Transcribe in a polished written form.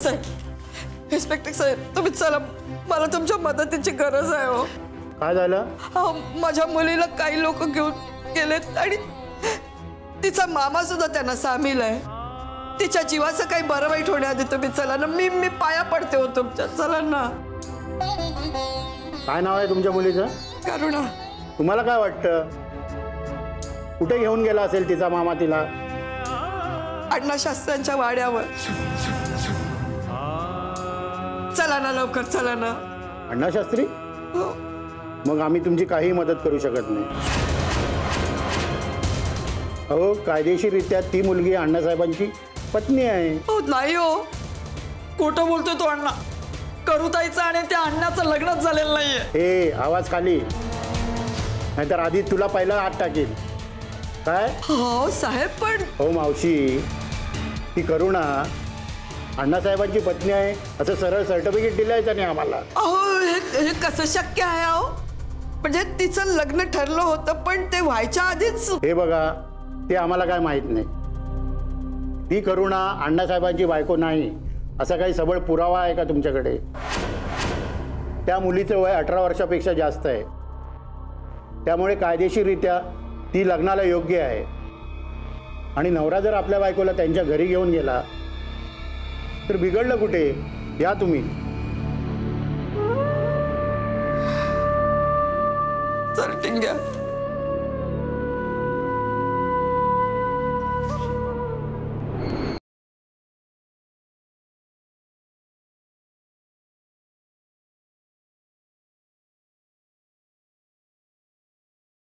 साहेब, inspector साहेब, तुम्ही चला, मला तुमच्या मदतीची गरज आहे हो. काय झालं? माझ्या मुलीला काही लोक घेऊन गेलेत आणि तिचा मामा सुद्धा त्यांना सामील आहे. तिच्या जीवाचं काही बरं वाईट होण्याआधी तुम्ही चला ना. मी पाया पडते हो तुमच्या. चला ना. काय नाव आहे तुमच्या मुलीचं? करुणा. तुम्हाला काय वाटतं, कुठे घेऊन गेला असेल तिचा मामा तिला? अण्णाशास्त्र्यांच्या वाड्यावर. चला ना लवकर, चला ना. अण्णाशास्त्री? हो. मग आम्ही तुमची काही मदत करू शकत नाही. अहो, कायदेशीररित्या ती मुलगी अण्णासाहेबांची पत्नी आहे. हो नाही हो, खोटं बोलतोय तो अण्णा. करुताईचं आणि त्या अण्णाचं लग्नच झालेलं नाहीये. हे आवाज खाली, नाहीतर आधी तुला पहिला हात टाकेल. काय? हो साहेब, पण हो मावशी, ती करुणा अण्णासाहेबांची पत्नी आहे असं सरळ सर्टिफिकेट दिलंय त्याने आम्हाला. अहो, हे कसं शक्य आहे अहो? म्हणजे तिचं लग्न ठरलं होतं पण ते व्हायच्या आधीच. हे बघा, ते आम्हाला काय माहित नाही. ती करुणा अण्णासाहेबांची बायको नाही असा काही सबळ पुरावा आहे का तुमच्याकडे? त्या मुलीचं वय 18 वर्षापेक्षा जास्त आहे. त्यामुळे कायदेशीररित्या ती लग्नाला योग्य आहे. आणि नवरा जर आपल्या बायकोला त्यांच्या घरी घेऊन गेला तर बिघडलं कुठे? या तुम्ही.